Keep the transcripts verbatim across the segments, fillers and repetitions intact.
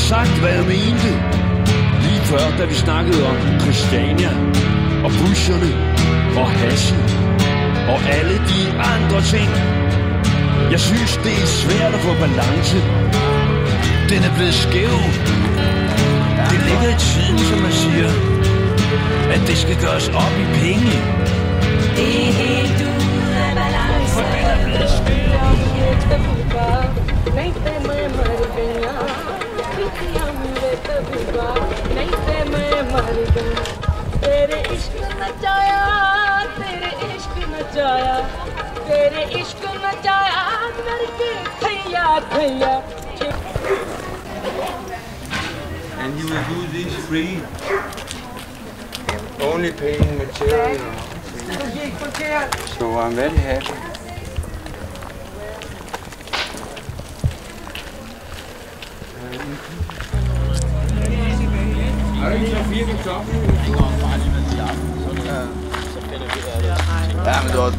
sagt, hvad jeg mente. Lige før, da vi snakkede om Christiania og busserne og haschen og alle de andre ting. Jeg synes, det er svært at få balance. Den er blevet skæv. Det ligger i tiden, som man siger, at det skal gøres op i penge. Det er helt ude af balance. For den er blevet skæv. तेरे इश्क नचाया तेरे इश्क नचाया तेरे इश्क नचाया करके थैया थैया. And you will do this free. Only paying material. So I'm very happy. Er det ikke så fire kartofler? Ja, men det var...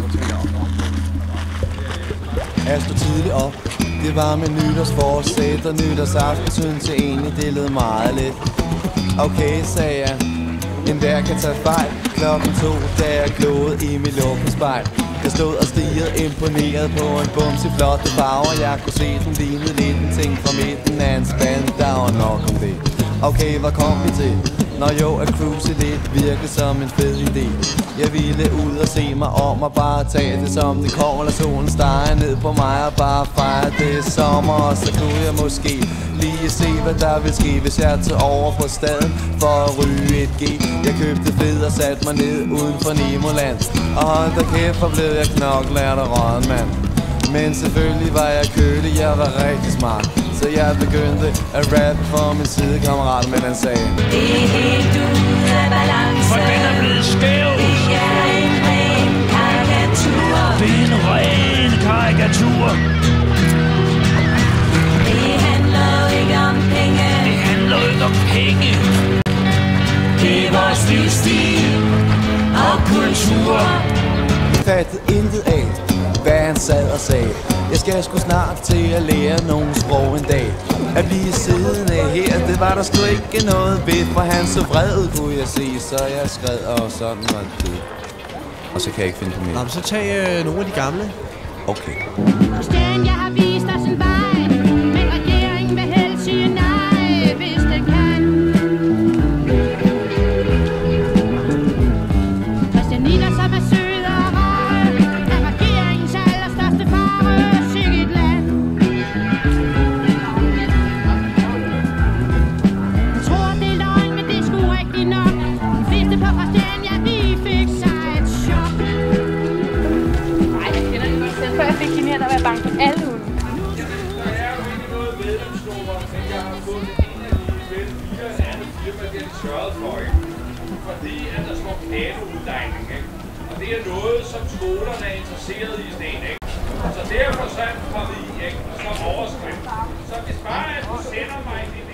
Jeg stod tidligt op. Det var med nytårsforsæt og nytårsaften, synes jeg egentlig, det lød meget lidt. Okay, sagde jeg. Enhver kan tage fejl. Klokken to, da jeg glodede i mit lukkespejl. Jeg stod og stirrede imponeret på en bums i flotte farver. Jeg kunne se, den lignede lidt en ting fra midten af en spand. Der var nok om det. Okay, hvad kom vi til? Nå jo, at cruise lidt virkede som en fed idé. Jeg ville ud og se mig om og bare tage det som det kommer. Lad solen stege ned på mig og bare fejre det sommer. Og så kunne jeg måske lige se, hvad der ville ske, hvis jeg tog over på staden for at ryge et G. Jeg købte fed og satte mig ned uden for Nemoland. Og hold da kæft, hvor blev jeg knoklært og rød, mand. Men selvfølgelig var jeg kølig, jeg var rigtig smart. Så jeg begyndte at rappe for min sidekammerat, men han sagde: Det er helt ude af balance. For den er blevet skæv. Det er en ren karikatur. Det er en ren karikatur. Det handler jo ikke om penge. Det handler jo ikke om penge. Det er vores livsstil og kultur. Jeg fattede intet af, hvad han sad og sagde. Jeg skal sgu snart til at lære nogle sprog en dag. At blive siddende her, det var der sgu ikke noget ved. For han så vred ud, kunne jeg se, så jeg skred, og sådan var det. Og så kan jeg ikke finde på mere. Nå, så tag øh, nogle af de gamle. Okay. Christian, jeg har vist os en vej, men regeringen vil helst sige nej, hvis den kan. Christianina, som er sød og rar, er regeringens allerstørste fare, syg et land. Jeg tror, det er løgn, men det er sgu rigtigt nok. De fleste på Christian, ja, de fik sig et chok. Nej, jeg kender det godt selv, før jeg fik hende her, der var jeg bange for alle hunde. Der er jo ikke noget medlemsnummer, men jeg har fundet en af de vel fire andet firma, det er de sørget for, ikke? Fordi at der står kanoudlejning, ikke? Og det er noget, som skolerne er interesseret i sådan en, ikke? Så derfor så er den kommet i, ikke? Og så overskrift. Så hvis bare at du sender mig en